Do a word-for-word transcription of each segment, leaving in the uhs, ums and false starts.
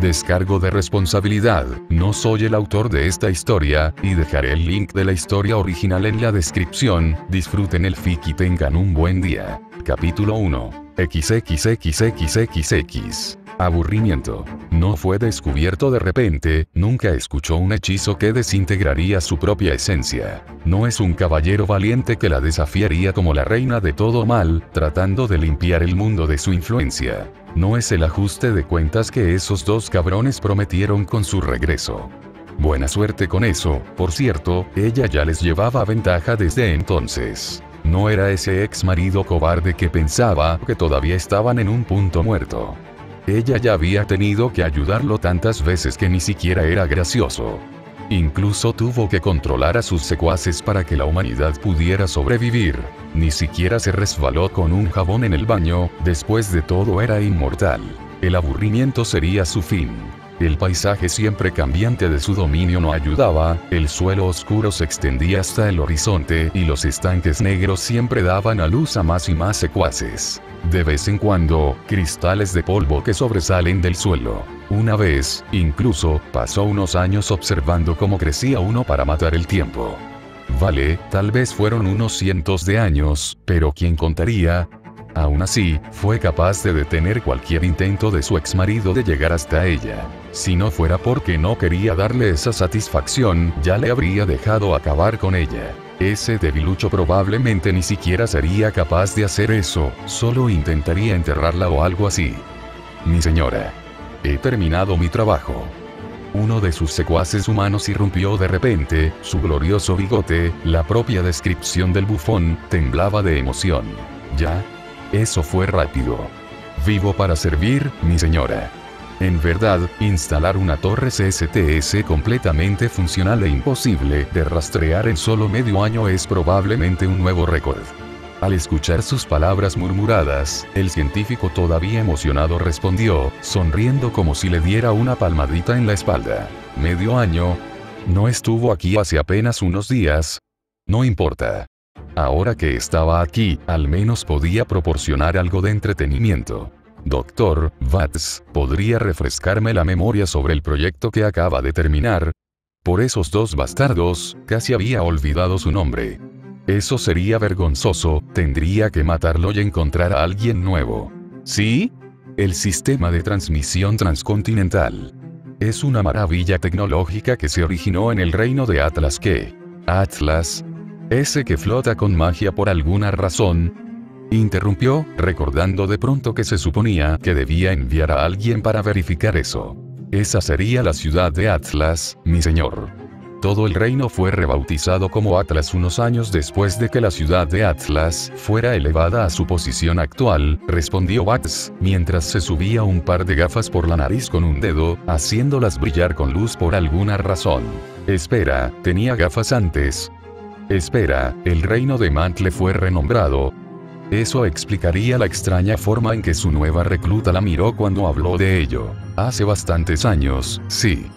Descargo de responsabilidad, no soy el autor de esta historia, y dejaré el link de la historia original en la descripción. Disfruten el fic y tengan un buen día. Capítulo uno. XXXXXX. Aburrimiento. No fue descubierto de repente, nunca escuchó un hechizo que desintegraría su propia esencia. No es un caballero valiente que la desafiaría como la reina de todo mal, tratando de limpiar el mundo de su influencia. No es el ajuste de cuentas que esos dos cabrones prometieron con su regreso. Buena suerte con eso, por cierto, ella ya les llevaba ventaja desde entonces. No era ese ex marido cobarde que pensaba que todavía estaban en un punto muerto. Ella ya había tenido que ayudarlo tantas veces que ni siquiera era gracioso. Incluso tuvo que controlar a sus secuaces para que la humanidad pudiera sobrevivir. Ni siquiera se resbaló con un jabón en el baño, después de todo era inmortal. El aburrimiento sería su fin. El paisaje siempre cambiante de su dominio no ayudaba, el suelo oscuro se extendía hasta el horizonte y los estanques negros siempre daban a luz a más y más secuaces. De vez en cuando, cristales de polvo que sobresalen del suelo. Una vez, incluso, pasó unos años observando cómo crecía uno para matar el tiempo. Vale, tal vez fueron unos cientos de años, pero ¿quién contaría? Aún así, fue capaz de detener cualquier intento de su exmarido de llegar hasta ella. Si no fuera porque no quería darle esa satisfacción, ya le habría dejado acabar con ella. Ese debilucho probablemente ni siquiera sería capaz de hacer eso, solo intentaría enterrarla o algo así. Mi señora. He terminado mi trabajo. Uno de sus secuaces humanos irrumpió de repente, su glorioso bigote, la propia descripción del bufón, temblaba de emoción. ¿Ya? Eso fue rápido. Vivo para servir, mi señora. En verdad, instalar una torre C S T S completamente funcional e imposible de rastrear en solo medio año es probablemente un nuevo récord. Al escuchar sus palabras murmuradas, el científico todavía emocionado respondió, sonriendo como si le diera una palmadita en la espalda. ¿Medio año? ¿No estuvo aquí hace apenas unos días? No importa. Ahora que estaba aquí, al menos podía proporcionar algo de entretenimiento. Doctor Watts, ¿podría refrescarme la memoria sobre el proyecto que acaba de terminar? Por esos dos bastardos, casi había olvidado su nombre. Eso sería vergonzoso, tendría que matarlo y encontrar a alguien nuevo. ¿Sí? El sistema de transmisión transcontinental. Es una maravilla tecnológica que se originó en el reino de Atlas. ¿Qué? ¿Atlas? ¿Ese que flota con magia por alguna razón? Interrumpió, recordando de pronto que se suponía que debía enviar a alguien para verificar eso. Esa sería la ciudad de Atlas, mi señor. Todo el reino fue rebautizado como Atlas unos años después de que la ciudad de Atlas fuera elevada a su posición actual, respondió Watts, mientras se subía un par de gafas por la nariz con un dedo, haciéndolas brillar con luz por alguna razón. Espera, tenía gafas antes. Espera, el reino de Mantle fue renombrado. Eso explicaría la extraña forma en que su nueva recluta la miró cuando habló de ello. Hace bastantes años, sí.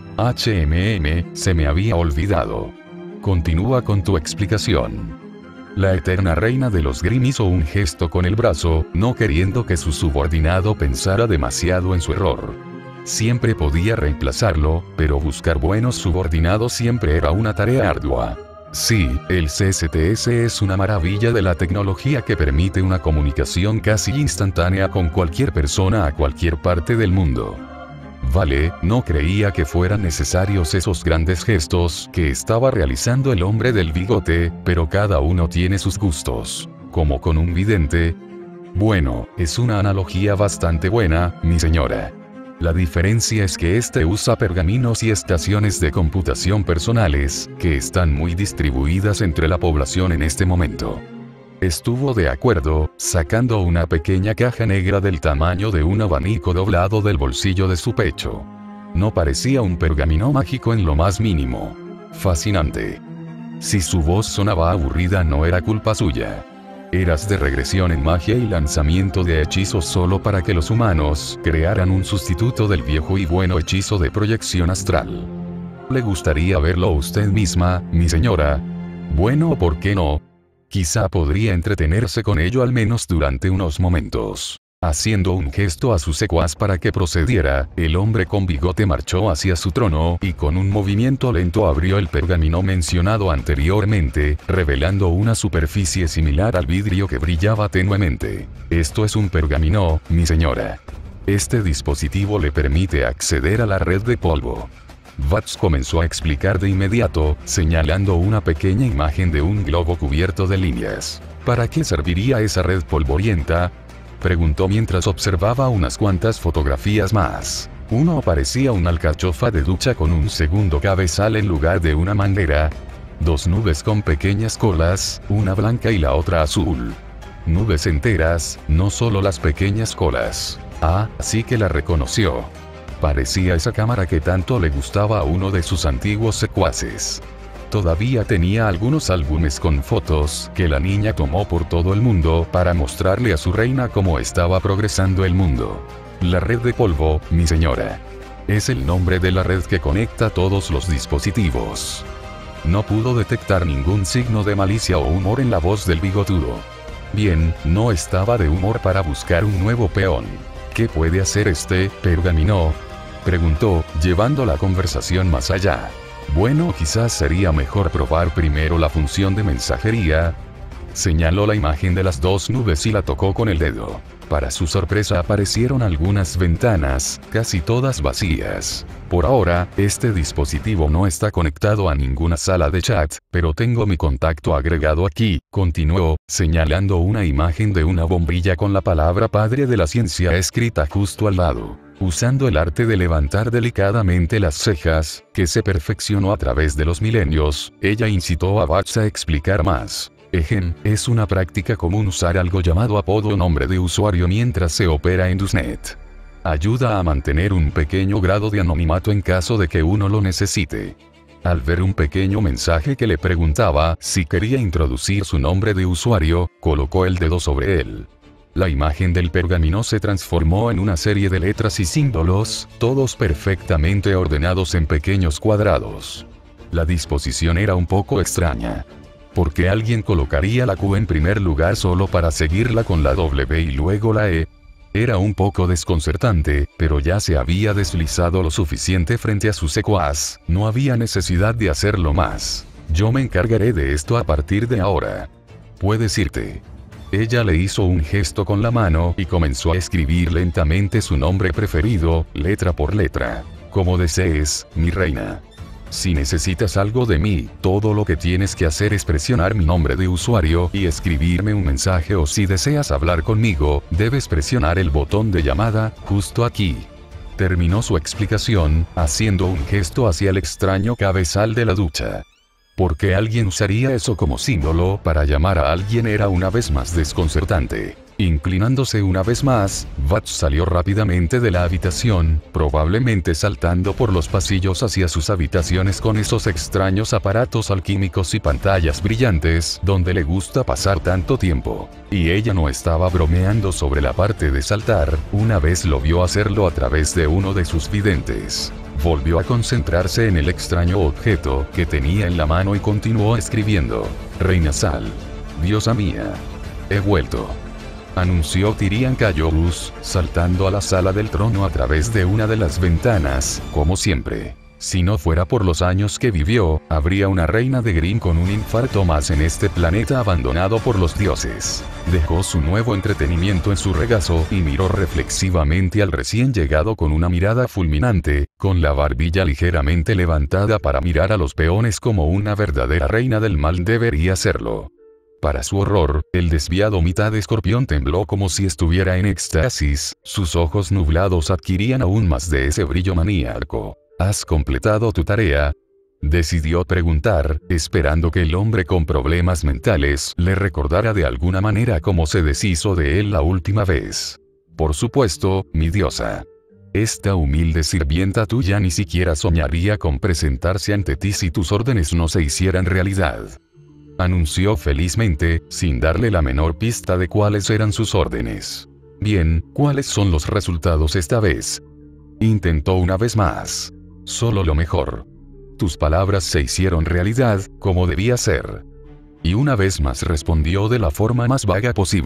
H M M, se me había olvidado. Continúa con tu explicación. La eterna reina de los Grimm hizo un gesto con el brazo, no queriendo que su subordinado pensara demasiado en su error. Siempre podía reemplazarlo, pero buscar buenos subordinados siempre era una tarea ardua. Sí, el C S T S es una maravilla de la tecnología que permite una comunicación casi instantánea con cualquier persona a cualquier parte del mundo. Vale, no creía que fueran necesarios esos grandes gestos que estaba realizando el hombre del bigote, pero cada uno tiene sus gustos. Como con un vidente. Bueno, es una analogía bastante buena, mi señora. La diferencia es que este usa pergaminos y estaciones de computación personales, que están muy distribuidas entre la población en este momento. Estuvo de acuerdo, sacando una pequeña caja negra del tamaño de un abanico doblado del bolsillo de su pecho. No parecía un pergamino mágico en lo más mínimo. Fascinante. Si su voz sonaba aburrida no era culpa suya. Eras de regresión en magia y lanzamiento de hechizos solo para que los humanos crearan un sustituto del viejo y bueno hechizo de proyección astral. ¿Le gustaría verlo usted misma, mi señora? Bueno, ¿por qué no? Quizá podría entretenerse con ello al menos durante unos momentos. Haciendo un gesto a su secuaz para que procediera, el hombre con bigote marchó hacia su trono y con un movimiento lento abrió el pergamino mencionado anteriormente, revelando una superficie similar al vidrio que brillaba tenuemente. Esto es un pergamino, mi señora. Este dispositivo le permite acceder a la red de polvo. Watts comenzó a explicar de inmediato, señalando una pequeña imagen de un globo cubierto de líneas. ¿Para qué serviría esa red polvorienta?, preguntó mientras observaba unas cuantas fotografías más. Uno parecía una alcachofa de ducha con un segundo cabezal en lugar de una manguera. Dos nubes con pequeñas colas, una blanca y la otra azul. Nubes enteras, no solo las pequeñas colas. Ah, sí que la reconoció. Parecía esa cámara que tanto le gustaba a uno de sus antiguos secuaces. Todavía tenía algunos álbumes con fotos que la niña tomó por todo el mundo para mostrarle a su reina cómo estaba progresando el mundo. La red de polvo, mi señora. Es el nombre de la red que conecta todos los dispositivos. No pudo detectar ningún signo de malicia o humor en la voz del bigotudo. Bien, no estaba de humor para buscar un nuevo peón. ¿Qué puede hacer este pergamino?, preguntó, llevando la conversación más allá. Bueno, quizás sería mejor probar primero la función de mensajería. Señaló la imagen de las dos nubes y la tocó con el dedo. Para su sorpresa aparecieron algunas ventanas, casi todas vacías. Por ahora, este dispositivo no está conectado a ninguna sala de chat, pero tengo mi contacto agregado aquí, continuó, señalando una imagen de una bombilla con la palabra padre de la ciencia escrita justo al lado. Usando el arte de levantar delicadamente las cejas, que se perfeccionó a través de los milenios, ella incitó a Watts a explicar más. Ejen, es una práctica común usar algo llamado apodo o nombre de usuario mientras se opera en DOSNet. Ayuda a mantener un pequeño grado de anonimato en caso de que uno lo necesite. Al ver un pequeño mensaje que le preguntaba si quería introducir su nombre de usuario, colocó el dedo sobre él. La imagen del pergamino se transformó en una serie de letras y símbolos, todos perfectamente ordenados en pequeños cuadrados. La disposición era un poco extraña. ¿Por qué alguien colocaría la Q en primer lugar solo para seguirla con la W y luego la E? Era un poco desconcertante, pero ya se había deslizado lo suficiente frente a su secuaz, no había necesidad de hacerlo más. Yo me encargaré de esto a partir de ahora. Puedes irte. Ella le hizo un gesto con la mano y comenzó a escribir lentamente su nombre preferido, letra por letra. Como desees, mi reina. Si necesitas algo de mí, todo lo que tienes que hacer es presionar mi nombre de usuario y escribirme un mensaje, o si deseas hablar conmigo, debes presionar el botón de llamada, justo aquí. Terminó su explicación, haciendo un gesto hacia el extraño cabezal de la ducha. ¿Por qué alguien usaría eso como símbolo para llamar a alguien? Era una vez más desconcertante. Inclinándose una vez más, Watts salió rápidamente de la habitación, probablemente saltando por los pasillos hacia sus habitaciones con esos extraños aparatos alquímicos y pantallas brillantes, donde le gusta pasar tanto tiempo. Y ella no estaba bromeando sobre la parte de saltar, una vez lo vio hacerlo a través de uno de sus videntes. Volvió a concentrarse en el extraño objeto que tenía en la mano y continuó escribiendo. Reina Sal. Diosa mía. He vuelto. Anunció Tyrian Cayobus, saltando a la sala del trono a través de una de las ventanas, como siempre. Si no fuera por los años que vivió, habría una reina de Grimm con un infarto más en este planeta abandonado por los dioses. Dejó su nuevo entretenimiento en su regazo y miró reflexivamente al recién llegado con una mirada fulminante, con la barbilla ligeramente levantada para mirar a los peones como una verdadera reina del mal debería serlo. Para su horror, el desviado mitad escorpión tembló como si estuviera en éxtasis, sus ojos nublados adquirían aún más de ese brillo maníaco. ¿Has completado tu tarea?, decidió preguntar, esperando que el hombre con problemas mentales le recordara de alguna manera cómo se deshizo de él la última vez. Por supuesto, mi diosa. Esta humilde sirvienta tuya ni siquiera soñaría con presentarse ante ti si tus órdenes no se hicieran realidad. Anunció felizmente, sin darle la menor pista de cuáles eran sus órdenes. Bien, ¿cuáles son los resultados esta vez? Intentó una vez más. Solo lo mejor. Tus palabras se hicieron realidad, como debía ser. Y una vez más respondió de la forma más vaga posible.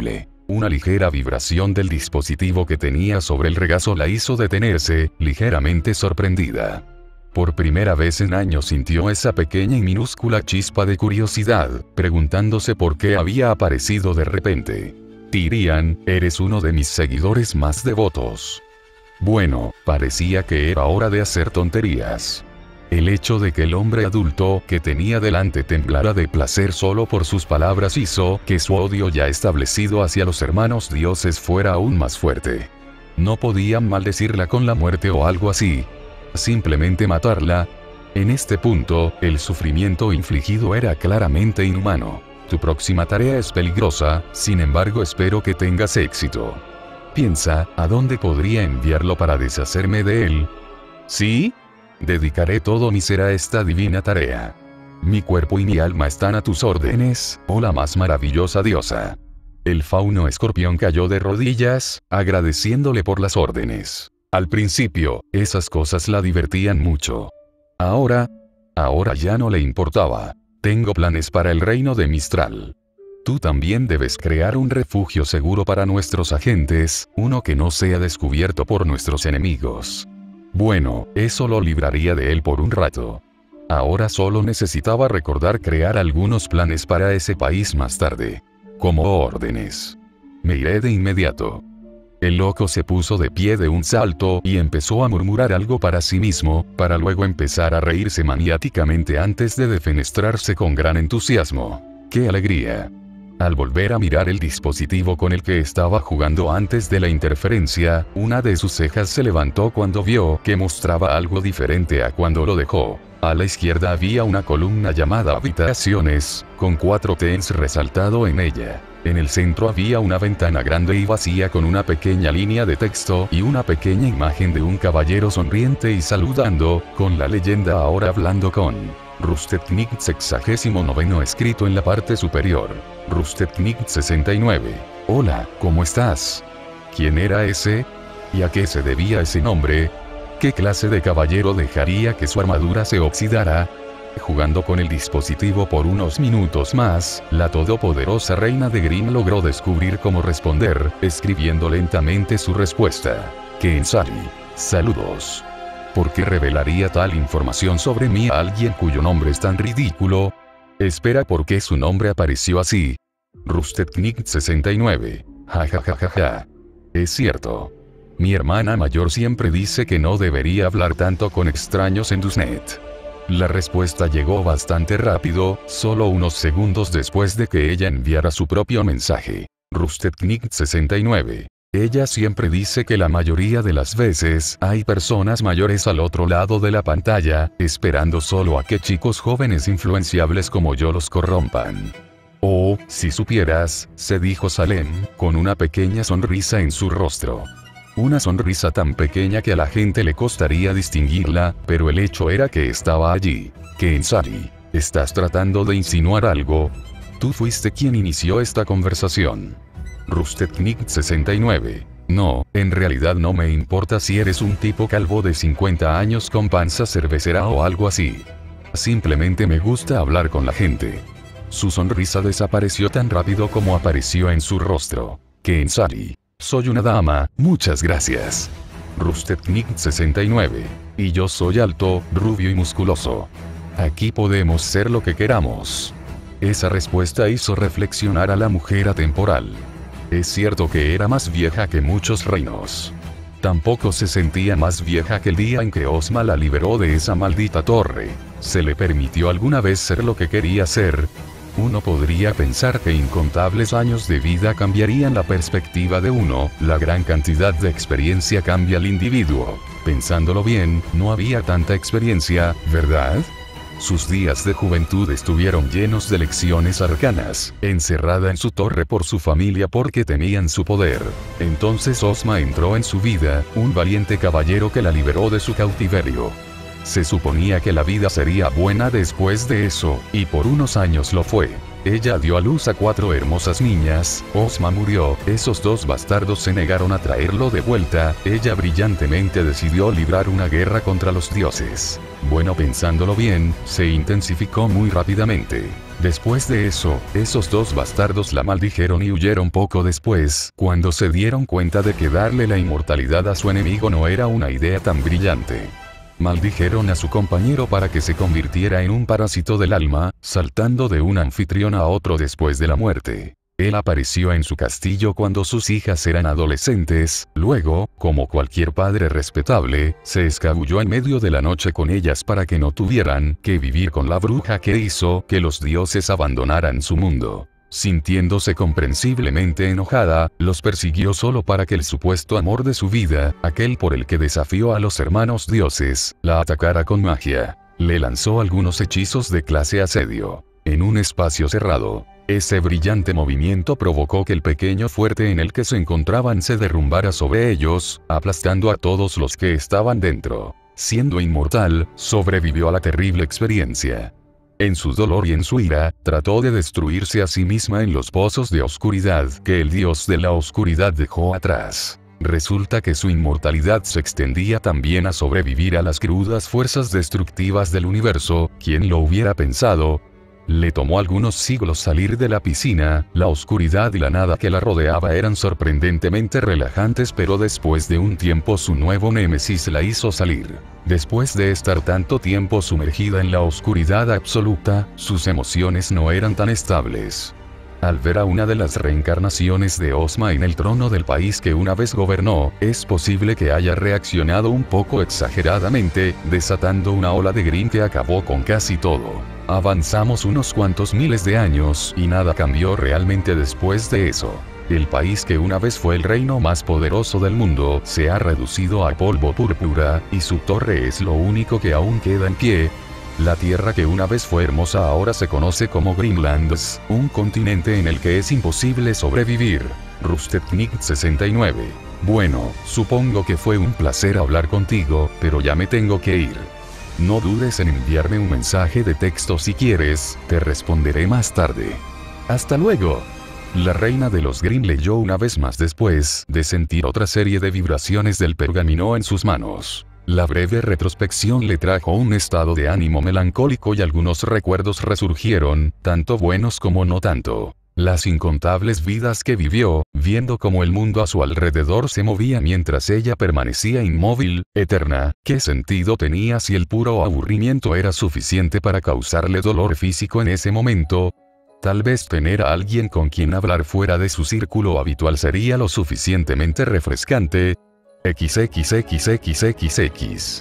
Una ligera vibración del dispositivo que tenía sobre el regazo la hizo detenerse, ligeramente sorprendida. Por primera vez en años sintió esa pequeña y minúscula chispa de curiosidad, preguntándose por qué había aparecido de repente. Tyrian, eres uno de mis seguidores más devotos. Bueno, parecía que era hora de hacer tonterías. El hecho de que el hombre adulto que tenía delante temblara de placer solo por sus palabras hizo que su odio ya establecido hacia los hermanos dioses fuera aún más fuerte. No podían maldecirla con la muerte o algo así. Simplemente matarla. En este punto, el sufrimiento infligido era claramente inhumano. Tu próxima tarea es peligrosa, sin embargo espero que tengas éxito. Piensa, ¿a dónde podría enviarlo para deshacerme de él? ¿Sí? Dedicaré todo mi ser a esta divina tarea. Mi cuerpo y mi alma están a tus órdenes, oh la más maravillosa diosa. El fauno escorpión cayó de rodillas, agradeciéndole por las órdenes. Al principio, esas cosas la divertían mucho. Ahora, ahora ya no le importaba. Tengo planes para el reino de Mistral. Tú también debes crear un refugio seguro para nuestros agentes, uno que no sea descubierto por nuestros enemigos. Bueno, eso lo libraría de él por un rato. Ahora solo necesitaba recordar crear algunos planes para ese país más tarde. Como órdenes. Me iré de inmediato. El loco se puso de pie de un salto y empezó a murmurar algo para sí mismo, para luego empezar a reírse maniáticamente antes de defenestrarse con gran entusiasmo. ¡Qué alegría! Al volver a mirar el dispositivo con el que estaba jugando antes de la interferencia, una de sus cejas se levantó cuando vio que mostraba algo diferente a cuando lo dejó. A la izquierda había una columna llamada Habitaciones, con cuatro T's resaltado en ella. En el centro había una ventana grande y vacía con una pequeña línea de texto y una pequeña imagen de un caballero sonriente y saludando, con la leyenda ahora hablando con Rustetnik sexagésimo noveno escrito en la parte superior. Rustetnik sesenta y nueve. Hola, ¿cómo estás? ¿Quién era ese? ¿Y a qué se debía ese nombre? ¿Qué clase de caballero dejaría que su armadura se oxidara? Jugando con el dispositivo por unos minutos más, la todopoderosa reina de Grimm logró descubrir cómo responder, escribiendo lentamente su respuesta. Kensari. Saludos. ¿Por qué revelaría tal información sobre mí a alguien cuyo nombre es tan ridículo? Espera, ¿por qué su nombre apareció así? Rustetnik sesenta y nueve. Ja ja ja ja ja. Es cierto. Mi hermana mayor siempre dice que no debería hablar tanto con extraños en Dusnet. La respuesta llegó bastante rápido, solo unos segundos después de que ella enviara su propio mensaje. Rustetnik sesenta y nueve. Ella siempre dice que la mayoría de las veces hay personas mayores al otro lado de la pantalla, esperando solo a que chicos jóvenes influenciables como yo los corrompan. Oh, si supieras, se dijo Salem, con una pequeña sonrisa en su rostro. Una sonrisa tan pequeña que a la gente le costaría distinguirla, pero el hecho era que estaba allí. Kensari, ¿estás tratando de insinuar algo? Tú fuiste quien inició esta conversación. Rustetnik sesenta y nueve. No, en realidad no me importa si eres un tipo calvo de cincuenta años con panza cervecera o algo así. Simplemente me gusta hablar con la gente. Su sonrisa desapareció tan rápido como apareció en su rostro. Kensari. Soy una dama, muchas gracias. Rustetnik sesenta y nueve. Y yo soy alto, rubio y musculoso. Aquí podemos ser lo que queramos. Esa respuesta hizo reflexionar a la mujer atemporal. Es cierto que era más vieja que muchos reinos. Tampoco se sentía más vieja que el día en que Ozma la liberó de esa maldita torre. ¿Se le permitió alguna vez ser lo que quería ser? Uno podría pensar que incontables años de vida cambiarían la perspectiva de uno, la gran cantidad de experiencia cambia al individuo. Pensándolo bien, no había tanta experiencia, ¿verdad? Sus días de juventud estuvieron llenos de lecciones arcanas, encerrada en su torre por su familia porque temían su poder. Entonces Ozma entró en su vida, un valiente caballero que la liberó de su cautiverio. Se suponía que la vida sería buena después de eso, y por unos años lo fue. Ella dio a luz a cuatro hermosas niñas, Ozma murió, esos dos bastardos se negaron a traerlo de vuelta, ella brillantemente decidió librar una guerra contra los dioses. Bueno, pensándolo bien, se intensificó muy rápidamente. Después de eso, esos dos bastardos la maldijeron y huyeron poco después, cuando se dieron cuenta de que darle la inmortalidad a su enemigo no era una idea tan brillante. Maldijeron a su compañero para que se convirtiera en un parásito del alma, saltando de un anfitrión a otro después de la muerte. Él apareció en su castillo cuando sus hijas eran adolescentes, luego, como cualquier padre respetable, se escabulló en medio de la noche con ellas para que no tuvieran que vivir con la bruja que hizo que los dioses abandonaran su mundo. Sintiéndose comprensiblemente enojada, los persiguió solo para que el supuesto amor de su vida, aquel por el que desafió a los hermanos dioses, la atacara con magia. Le lanzó algunos hechizos de clase asedio. En un espacio cerrado, ese brillante movimiento provocó que el pequeño fuerte en el que se encontraban se derrumbara sobre ellos, aplastando a todos los que estaban dentro. Siendo inmortal, sobrevivió a la terrible experiencia. En su dolor y en su ira, trató de destruirse a sí misma en los pozos de oscuridad que el dios de la oscuridad dejó atrás. Resulta que su inmortalidad se extendía también a sobrevivir a las crudas fuerzas destructivas del universo, ¿quién lo hubiera pensado? Le tomó algunos siglos salir de la piscina, la oscuridad y la nada que la rodeaba eran sorprendentemente relajantes, pero después de un tiempo su nuevo némesis la hizo salir. Después de estar tanto tiempo sumergida en la oscuridad absoluta, sus emociones no eran tan estables. Al ver a una de las reencarnaciones de Ozma en el trono del país que una vez gobernó, es posible que haya reaccionado un poco exageradamente, desatando una ola de green que acabó con casi todo. Avanzamos unos cuantos miles de años y nada cambió realmente después de eso. El país que una vez fue el reino más poderoso del mundo se ha reducido a polvo púrpura, y su torre es lo único que aún queda en pie. La tierra que una vez fue hermosa ahora se conoce como Greenlands, un continente en el que es imposible sobrevivir. Rustetnik sesenta y nueve. Bueno, supongo que fue un placer hablar contigo, pero ya me tengo que ir. No dudes en enviarme un mensaje de texto si quieres, te responderé más tarde. ¡Hasta luego! La reina de los Grimm leyó una vez más después de sentir otra serie de vibraciones del pergamino en sus manos. La breve retrospección le trajo un estado de ánimo melancólico y algunos recuerdos resurgieron, tanto buenos como no tanto. Las incontables vidas que vivió, viendo cómo el mundo a su alrededor se movía mientras ella permanecía inmóvil, eterna, ¿qué sentido tenía si el puro aburrimiento era suficiente para causarle dolor físico en ese momento? Tal vez tener a alguien con quien hablar fuera de su círculo habitual sería lo suficientemente refrescante. equis equis equis equis equis equis